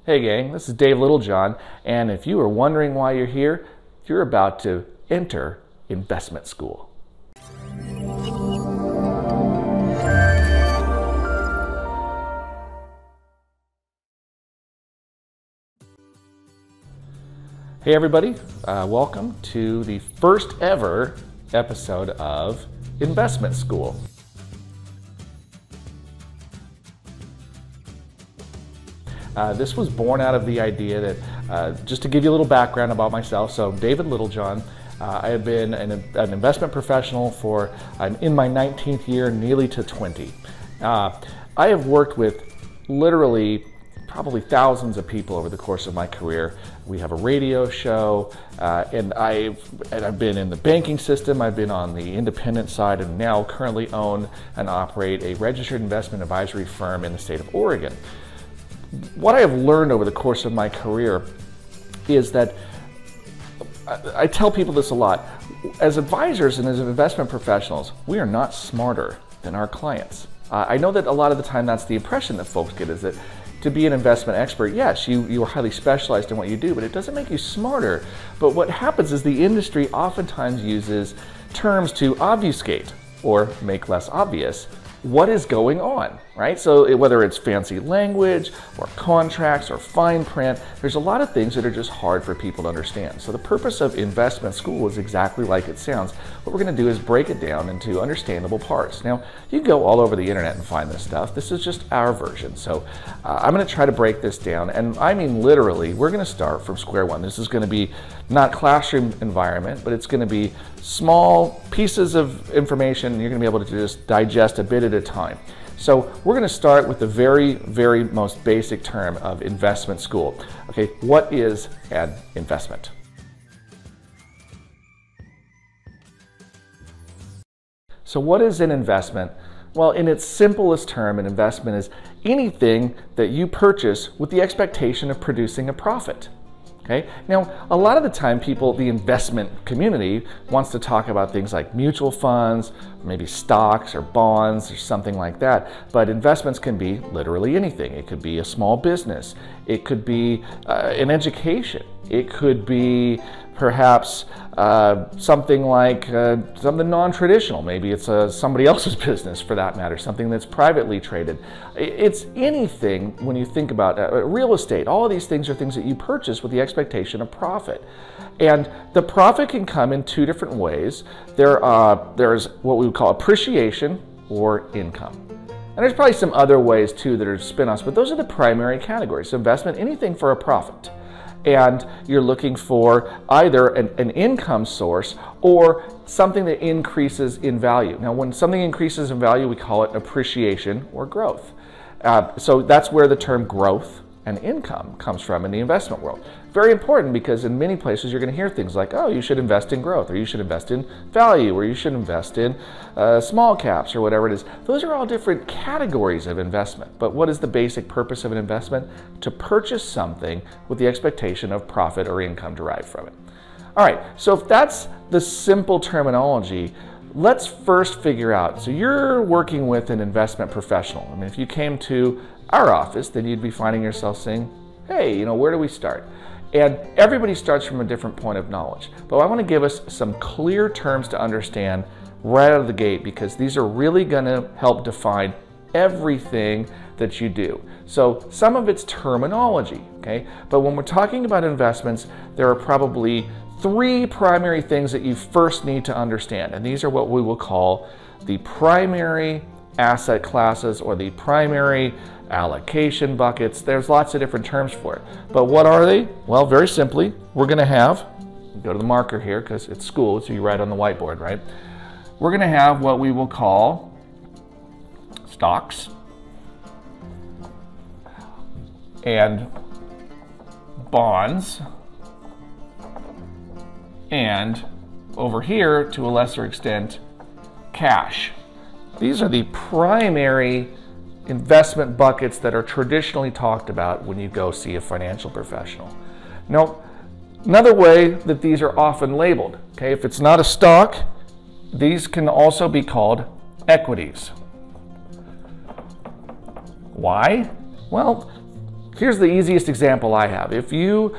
Hey gang, this is Dave Littlejohn, and if you are wondering why you're here, you're about to enter investment school. Hey everybody, welcome to the first ever episode of Investment School. This was born out of the idea that, just to give you a little background about myself, so David Littlejohn, I have been an investment professional I'm in my 19th year, nearly to 20. I have worked with literally probably thousands of people over the course of my career. We have a radio show, and I've been in the banking system, I've been on the independent side, and now currently own and operate a registered investment advisory firm in the state of Oregon. What I have learned over the course of my career is that I tell people this a lot. As advisors and as investment professionals, we are not smarter than our clients. I know that a lot of the time that's the impression that folks get, is that to be an investment expert, yes, you are highly specialized in what you do, but it doesn't make you smarter. But what happens is the industry oftentimes uses terms to obfuscate or make less obvious what is going on, right? So whether it's fancy language or contracts or fine print, there's a lot of things that are just hard for people to understand. So the purpose of investment school is exactly like it sounds. What we're gonna do is break it down into understandable parts. Now, you can go all over the internet and find this stuff. This is just our version. So I'm gonna try to break this down, and I mean literally, we're gonna start from square one. This is gonna be not classroom environment, but it's gonna be small pieces of information, and you're gonna be able to just digest a bit at a time. So we're going to start with the very, very most basic term of investment school. Okay, what is an investment? So what is an investment? Well, in its simplest term, an investment is anything that you purchase with the expectation of producing a profit. Okay. Now, a lot of the time the investment community wants to talk about things like mutual funds, maybe stocks or bonds or something like that. But investments can be literally anything. It could be a small business. It could be an education. It could be perhaps something like something non-traditional. Maybe it's somebody else's business for that matter, something that's privately traded. It's anything when you think about real estate. All of these things are things that you purchase with the expectation of profit. And the profit can come in two different ways. There's what we would call appreciation or income. And there's probably some other ways too that are spin-offs, but those are the primary categories. So investment, anything for a profit. And you're looking for either an income source or something that increases in value. Now, when something increases in value, we call it appreciation or growth. So that's where the term growth and income comes from in the investment world. Very important, because in many places you're going to hear things like, oh, you should invest in growth, or you should invest in value, or you should invest in small caps, or whatever it is. Those are all different categories of investment. But what is the basic purpose of an investment? To purchase something with the expectation of profit or income derived from it. All right, so if that's the simple terminology, let's first figure out, so you're working with an investment professional. I mean, if you came to our office, then you'd be finding yourself saying, hey, where do we start? And everybody starts from a different point of knowledge. But I want to give us some clear terms to understand right out of the gate, because these are really going to help define everything that you do. So some of it's terminology, okay? But when we're talking about investments, there are probably three primary things that you first need to understand. And these are what we will call the primary asset classes or the primary allocation buckets. There's lots of different terms for it. But what are they? Well, very simply, we're going to have, go to the marker here because it's school, so you write on the whiteboard, right? We're going to have what we will call stocks and bonds, and over here, to a lesser extent, cash. These are the primary investment buckets that are traditionally talked about when you go see a financial professional. Now, another way that these are often labeled, okay, if it's not a stock, these can also be called equities. Why? Well, here's the easiest example I have. If you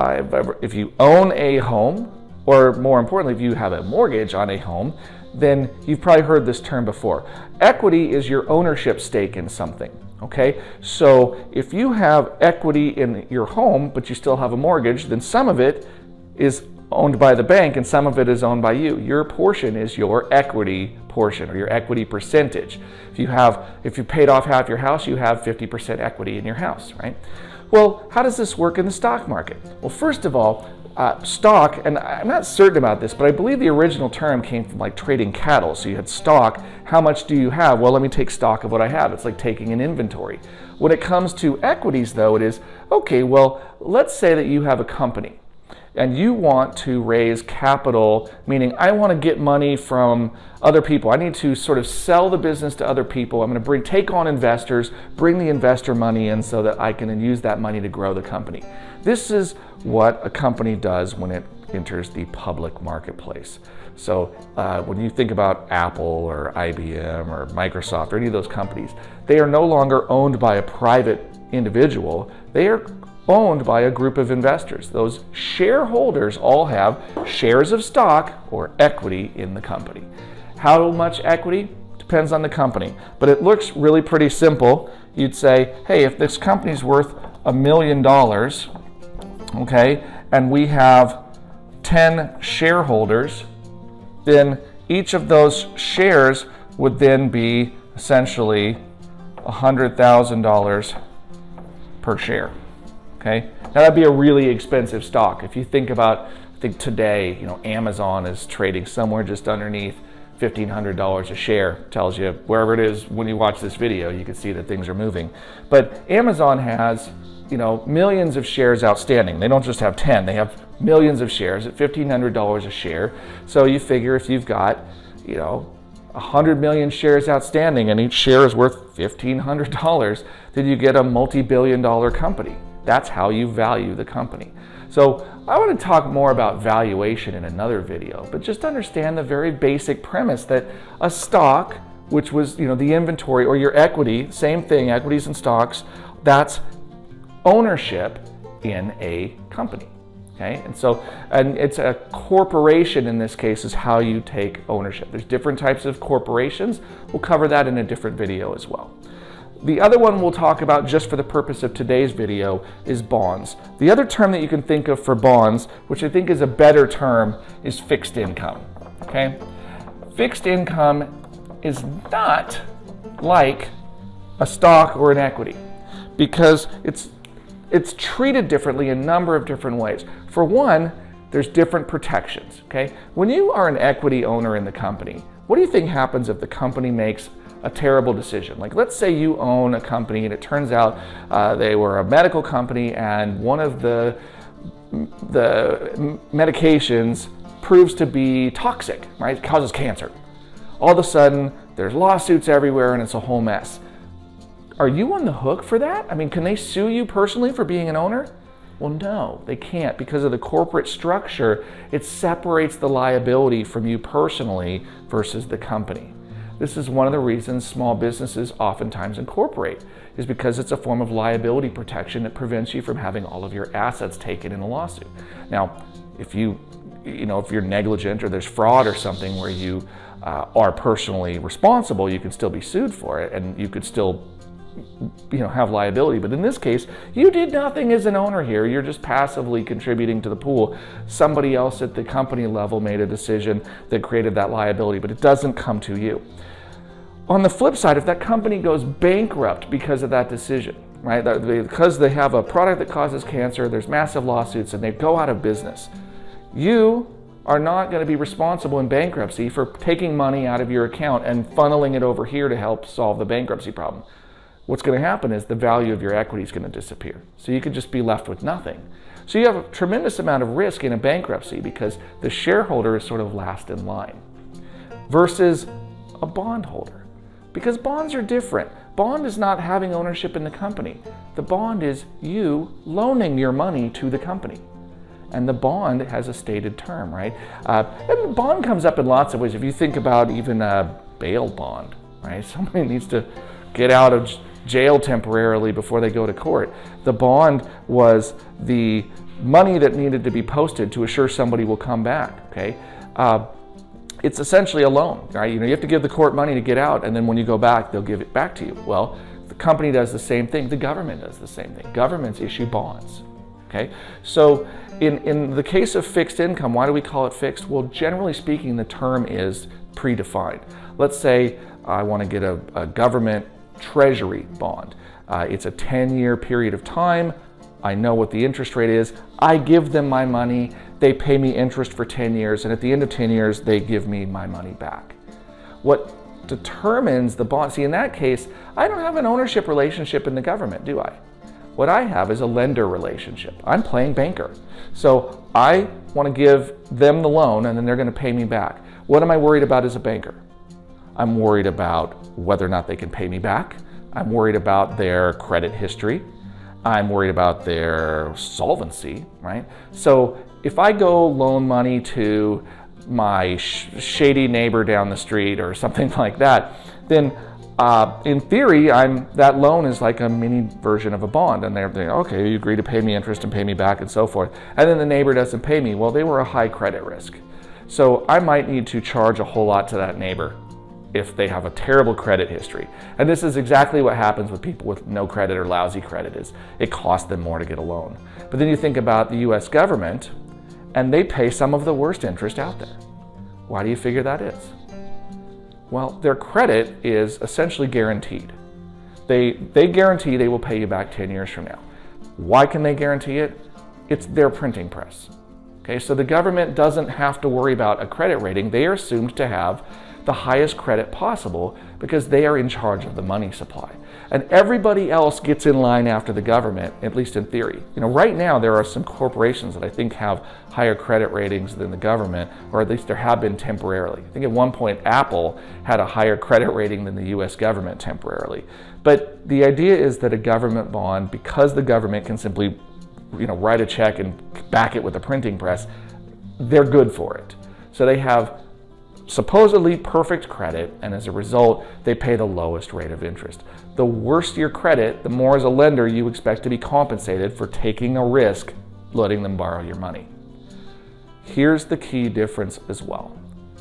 own a home, or more importantly, if you have a mortgage on a home, then you've probably heard this term before. Equity is your ownership stake in something, okay? So if you have equity in your home, but you still have a mortgage, then some of it is owned by the bank and some of it is owned by you. Your portion is your equity portion, or your equity percentage. If you paid off half your house, you have 50% equity in your house, right? Well, how does this work in the stock market? Well, first of all, stock, and I'm not certain about this, but I believe the original term came from like trading cattle. So you had stock, how much do you have? Well, let me take stock of what I have. It's like taking an inventory. When it comes to equities though, it is, okay, well, let's say that you have a company and you want to raise capital, meaning I want to get money from other people. I need to sort of sell the business to other people. I'm going to take on investors, bring the investor money in so that I can use that money to grow the company. This is what a company does when it enters the public marketplace. So when you think about Apple or IBM or Microsoft or any of those companies, they are no longer owned by a private individual. They are owned by a group of investors. Those shareholders all have shares of stock or equity in the company. How much equity? Depends on the company, but it looks really pretty simple. You'd say, hey, if this company's worth $1 million, okay, and we have 10 shareholders, then each of those shares would then be essentially $100,000 per share. Okay, now that'd be a really expensive stock. If you think about, I think today, Amazon is trading somewhere just underneath $1,500 a share. Tells you wherever it is when you watch this video, you can see that things are moving. But Amazon has, millions of shares outstanding. They don't just have 10, they have millions of shares at $1,500 a share. So you figure if you've got, 100 million shares outstanding and each share is worth $1,500, then you get a multi-billion-dollar company. That's how you value the company. So I want to talk more about valuation in another video, but just understand the very basic premise that a stock, which was the inventory or your equity, same thing, equities and stocks, that's ownership in a company. Okay, and it's a corporation in this case is how you take ownership. There's different types of corporations. We'll cover that in a different video as well. The other one we'll talk about just for the purpose of today's video is bonds. The other term that you can think of for bonds, which I think is a better term, is fixed income. Okay? Fixed income is not like a stock or an equity because it's treated differently in a number of different ways. For one, there's different protections. Okay? When you are an equity owner in the company, what do you think happens if the company makes a terrible decision? Like, let's say you own a company and it turns out they were a medical company and one of the medications proves to be toxic, right? It causes cancer. All of a sudden, there's lawsuits everywhere and it's a whole mess. Are you on the hook for that? I mean, can they sue you personally for being an owner? Well, no, they can't because of the corporate structure. It separates the liability from you personally versus the company. This is one of the reasons small businesses oftentimes incorporate, is because it's a form of liability protection that prevents you from having all of your assets taken in a lawsuit. Now, if you're negligent or there's fraud or something where you are personally responsible, you can still be sued for it and you could still have liability. But in this case, you did nothing as an owner here. You're just passively contributing to the pool. Somebody else at the company level made a decision that created that liability, but it doesn't come to you. On the flip side, if that company goes bankrupt because of that decision, right? Because they have a product that causes cancer, there's massive lawsuits and they go out of business. You are not going to be responsible in bankruptcy for taking money out of your account and funneling it over here to help solve the bankruptcy problem. What's going to happen is the value of your equity is going to disappear. So you could just be left with nothing. So you have a tremendous amount of risk in a bankruptcy because the shareholder is sort of last in line versus a bondholder. Because bonds are different. Bond is not having ownership in the company. The bond is you loaning your money to the company. And the bond has a stated term, right? And the bond comes up in lots of ways. If you think about even a bail bond, right? Somebody needs to get out of jailed temporarily before they go to court. The bond was the money that needed to be posted to assure somebody will come back, okay? It's essentially a loan, right? You have to give the court money to get out, and then when you go back, they'll give it back to you. Well, the company does the same thing. The government does the same thing. Governments issue bonds, okay? So in the case of fixed income, why do we call it fixed? Well, generally speaking, the term is predefined. Let's say I want to get a government treasury bond. It's a 10-year period of time. I know what the interest rate is. I give them my money. They pay me interest for 10 years, and at the end of 10 years, they give me my money back. What determines the bond, see, in that case, I don't have an ownership relationship in the government, do I? What I have is a lender relationship. I'm playing banker. So I want to give them the loan, and then they're going to pay me back. What am I worried about as a banker? I'm worried about whether or not they can pay me back. I'm worried about their credit history. I'm worried about their solvency, right? So if I go loan money to my shady neighbor down the street or something like that, then in theory, that loan is like a mini version of a bond, and they're thinking, okay, you agree to pay me interest and pay me back and so forth. And then the neighbor doesn't pay me. Well, they were a high credit risk. So I might need to charge a whole lot to that neighbor if they have a terrible credit history. And this is exactly what happens with people with no credit or lousy credit, is it costs them more to get a loan. But then you think about the US government, and they pay some of the worst interest out there. Why do you figure that is? Well, their credit is essentially guaranteed. They guarantee they will pay you back 10 years from now. Why can they guarantee it? It's their printing press. Okay, so the government doesn't have to worry about a credit rating. They are assumed to have the highest credit possible because they are in charge of the money supply. And everybody else gets in line after the government, at least in theory. Right now there are some corporations that I think have higher credit ratings than the government, or at least there have been temporarily. I think at one point Apple had a higher credit rating than the US government temporarily. But the idea is that a government bond, because the government can simply write a check and back it with a printing press, they're good for it. So they have supposedly perfect credit, and as a result, they pay the lowest rate of interest. The worse your credit, the more as a lender you expect to be compensated for taking a risk, letting them borrow your money. Here's the key difference as well.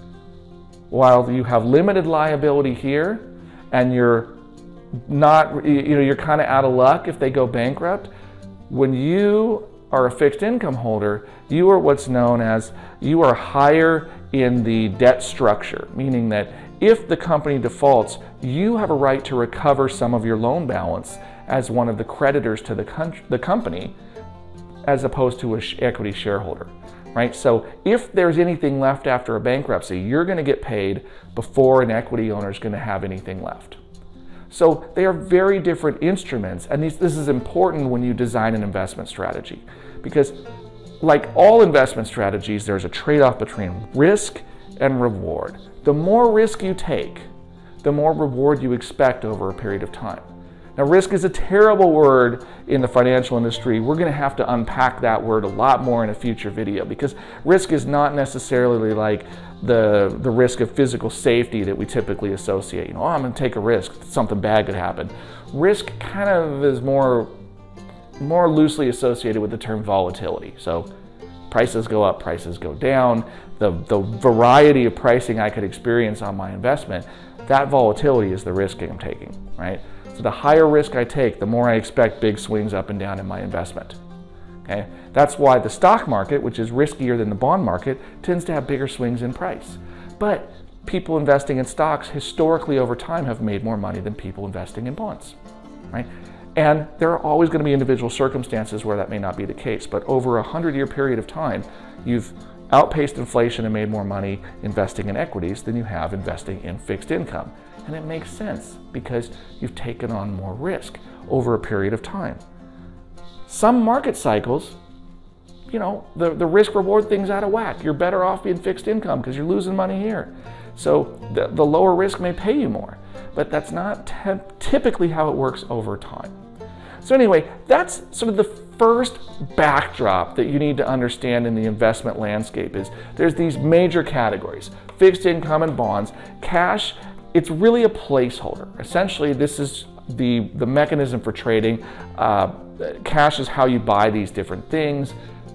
While you have limited liability here, and you're not, you're kind of out of luck if they go bankrupt, when you are a fixed income holder, you are what's known as, you are higher in the debt structure, meaning that if the company defaults, you have a right to recover some of your loan balance as one of the creditors to the company, as opposed to an equity shareholder, right? So if there's anything left after a bankruptcy, you're going to get paid before an equity owner is going to have anything left. So they are very different instruments, and this is important when you design an investment strategy, because like all investment strategies, there's a trade-off between risk and reward. The more risk you take, the more reward you expect over a period of time. Now, risk is a terrible word in the financial industry. We're going to have to unpack that word a lot more in a future video, because risk is not necessarily like the risk of physical safety that we typically associate. Oh, I'm going to take a risk, something bad could happen. Risk kind of is more loosely associated with the term volatility. So prices go up, prices go down. The variety of pricing I could experience on my investment, that volatility is the risk I'm taking, right? So the higher risk I take, the more I expect big swings up and down in my investment. Okay? That's why the stock market, which is riskier than the bond market, tends to have bigger swings in price. But people investing in stocks historically over time have made more money than people investing in bonds, right? And there are always going to be individual circumstances where that may not be the case, but over a 100-year period of time, you've outpaced inflation and made more money investing in equities than you have investing in fixed income. And it makes sense because you've taken on more risk over a period of time. Some market cycles, the risk-reward thing's out of whack. You're better off being fixed income because you're losing money here. So the lower risk may pay you more, but that's not typically how it works over time. So anyway, that's sort of the first backdrop that you need to understand in the investment landscape. Is there's these major categories: fixed income and bonds. Cash, it's really a placeholder. Essentially, this is the mechanism for trading. Cash is how you buy these different things.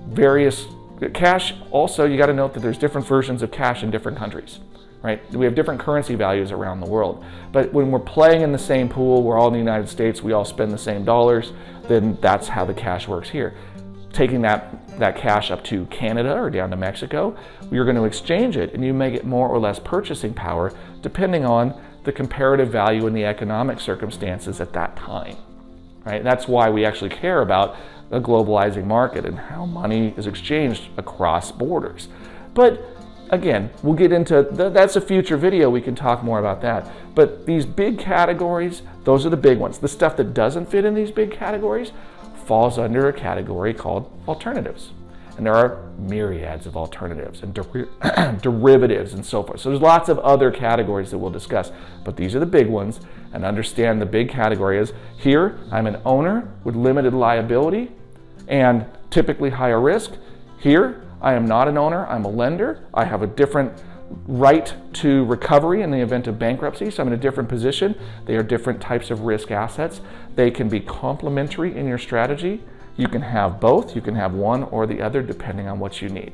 Cash, also, you got to note that there's different versions of cash in different countries, right? We have different currency values around the world. But when we're playing in the same pool, we're all in the United States, we all spend the same dollars, then that's how the cash works here. Taking that cash up to Canada or down to Mexico, you're going to exchange it, and you may get more or less purchasing power depending on the comparative value and the economic circumstances at that time, right? That's why we actually care about a globalizing market and how money is exchanged across borders. But again, we'll get into that's a future video. We can talk more about that. But these big categories, those are the big ones. The stuff that doesn't fit in these big categories falls under a category called alternatives. And there are myriads of alternatives and derivatives and so forth. So there's lots of other categories that we'll discuss, but these are the big ones. And understand the big category is, here I'm an owner with limited liability and typically higher risk. Here I am not an owner, I'm a lender. I have a different right to recovery in the event of bankruptcy, so I'm in a different position. They are different types of risk assets. They can be complementary in your strategy. You can have both, you can have one or the other depending on what you need.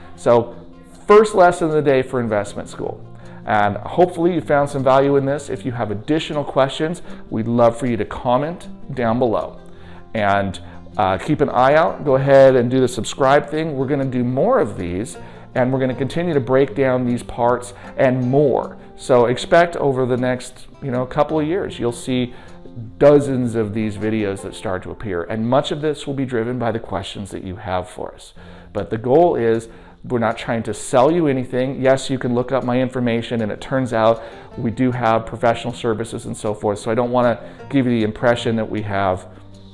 So first lesson of the day for investment school. And hopefully you found some value in this. If you have additional questions, we'd love for you to comment down below. And keep an eye out, go ahead and do the subscribe thing. We're gonna do more of these, and we're gonna continue to break down these parts and more. So expect over the next couple of years, you'll see dozens of these videos that start to appear, and much of this will be driven by the questions that you have for us. But the goal is, we're not trying to sell you anything. Yes, you can look up my information, and it turns out we do have professional services and so forth, so I don't want to give you the impression that we have,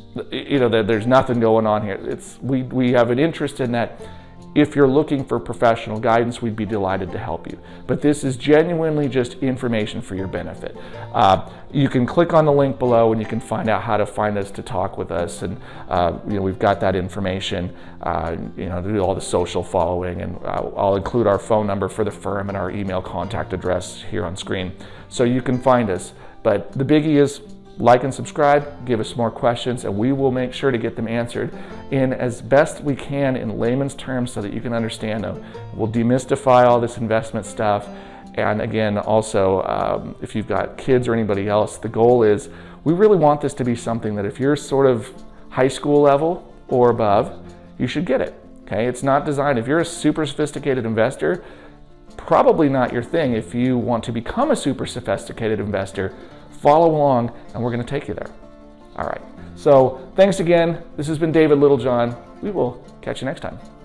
that there's nothing going on here. We have an interest in that. If you're looking for professional guidance, we'd be delighted to help you. But this is genuinely just information for your benefit. You can click on the link below and you can find out how to find us to talk with us. And we've got that information, to do all the social following. And I'll include our phone number for the firm and our email contact address here on screen, so you can find us. But the biggie is, like and subscribe, give us more questions, and we will make sure to get them answered in as best we can in layman's terms so that you can understand them. We'll demystify all this investment stuff. And again, also, if you've got kids or anybody else, the goal is, we really want this to be something that if you're sort of high school level or above, you should get it, okay? It's not designed, if you're a super sophisticated investor, probably not your thing. If you want to become a super sophisticated investor, follow along, and we're going to take you there. All right. So thanks again. This has been David Littlejohn. We will catch you next time.